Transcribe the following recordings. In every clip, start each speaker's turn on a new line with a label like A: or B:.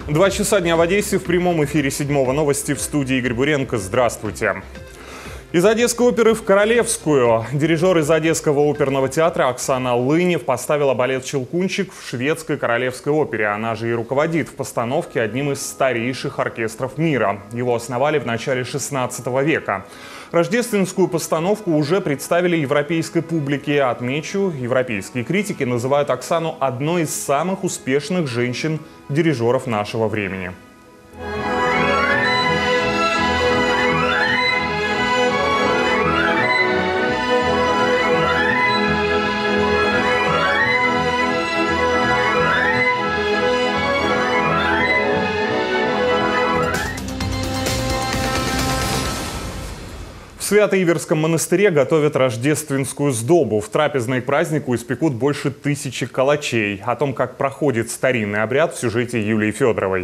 A: 2 часа дня в Одессе, в прямом эфире 7-го новости, в студии Игорь Буренко. Здравствуйте. Из Одесской оперы в Королевскую. Дирижер из Одесского оперного театра Оксана Лынев поставила балет «Щелкунчик» в шведской Королевской опере. Она же и руководит в постановке одним из старейших оркестров мира. Его основали в начале 16 века. Рождественскую постановку уже представили европейской публике. Отмечу, европейские критики называют Оксану одной из самых успешных женщин-дирижеров нашего времени. В Свято-Иверском монастыре готовят рождественскую сдобу. В трапезной к празднику испекут больше 1000 калачей. О том, как проходит старинный обряд, в сюжете Юлии Федоровой.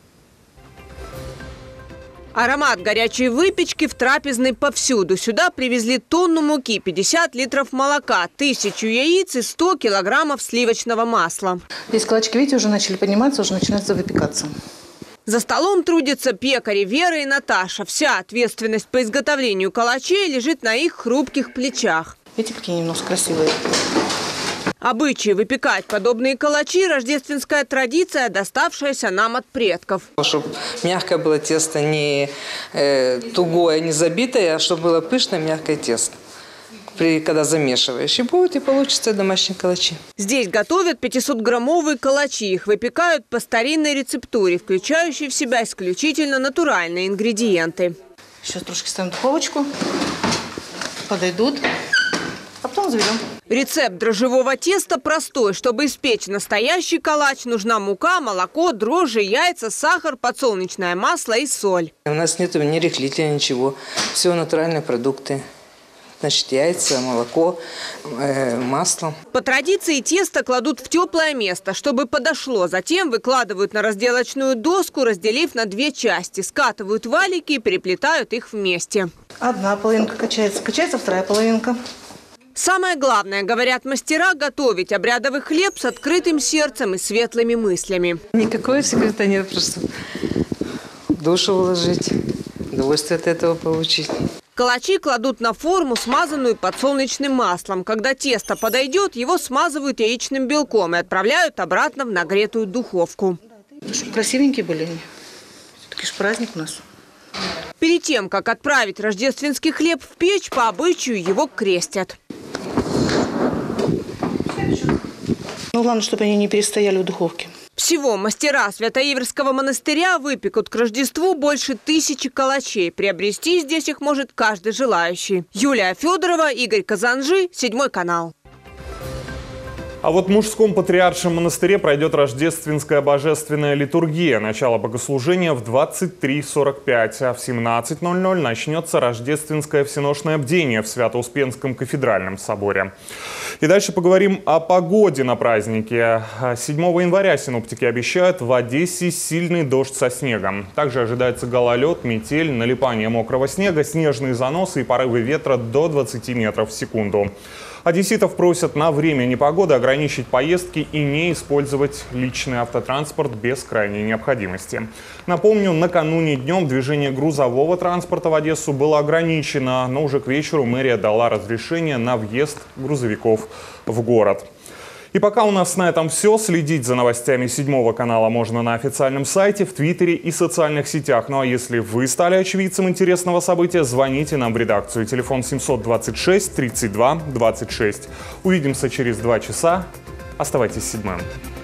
B: Аромат горячей выпечки в трапезной повсюду. Сюда привезли тонну муки, 50 литров молока, 1000 яиц и 100 килограммов сливочного масла.
C: Здесь калачки, видите, уже начали подниматься, уже начинается выпекаться.
B: За столом трудятся пекари Вера и Наташа. Вся ответственность по изготовлению калачей лежит на их хрупких плечах.
C: Видите, какие немного красивые.
B: Обычай выпекать подобные калачи – рождественская традиция, доставшаяся нам от предков.
D: Чтобы мягкое было тесто, не тугое, не забитое, а чтобы было пышное, мягкое тесто. Когда замешиваешь, и будет, и получится домашние калачи.
B: Здесь готовят 500-граммовые калачи. Их выпекают по старинной рецептуре, включающей в себя исключительно натуральные ингредиенты.
C: Сейчас трошки ставим в духовочку, подойдут, а потом заведем.
B: Рецепт дрожжевого теста простой. Чтобы испечь настоящий калач, нужна мука, молоко, дрожжи, яйца, сахар, подсолнечное масло и соль.
D: У нас нет ни рыхлителя, ничего. Все натуральные продукты. Значит, яйца, молоко, масло.
B: По традиции тесто кладут в теплое место, чтобы подошло. Затем выкладывают на разделочную доску, разделив на 2 части. Скатывают валики и переплетают их вместе.
C: Одна половинка качается, качается вторая половинка.
B: Самое главное, говорят мастера, готовить обрядовый хлеб с открытым сердцем и светлыми мыслями.
D: Никакого секрета нет, просто душу вложить, удовольствие от этого получить.
B: Калачи кладут на форму, смазанную подсолнечным маслом. Когда тесто подойдет, его смазывают яичным белком и отправляют обратно в нагретую духовку.
C: Чтобы красивенькие были. Все-таки же праздник у нас.
B: Перед тем, как отправить рождественский хлеб в печь, по обычаю его крестят.
C: Ну, главное, чтобы они не перестояли в духовке.
B: Всего мастера Свято-Иверского монастыря выпекут к Рождеству больше 1000 калачей. Приобрести здесь их может каждый желающий. Юлия Федорова, Игорь Казанжи, 7 канал.
A: А вот в мужском патриаршем монастыре пройдет рождественская божественная литургия. Начало богослужения в 23:45, а в 17:00 начнется рождественское всеношное бдение в Свято-Успенском кафедральном соборе. И дальше поговорим о погоде на празднике. 7 января синоптики обещают в Одессе сильный дождь со снегом. Также ожидается гололед, метель, налипание мокрого снега, снежные заносы и порывы ветра до 20 метров в секунду. Одесситов просят на время непогоды ограничить поездки и не использовать личный автотранспорт без крайней необходимости. Напомню, накануне днем движение грузового транспорта в Одессу было ограничено, но уже к вечеру мэрия дала разрешение на въезд грузовиков в город. И пока у нас на этом все. Следить за новостями 7 канала можно на официальном сайте, в Твиттере и социальных сетях. Ну а если вы стали очевидцем интересного события, звоните нам в редакцию. Телефон 726 32 26. Увидимся через 2 часа. Оставайтесь с 7.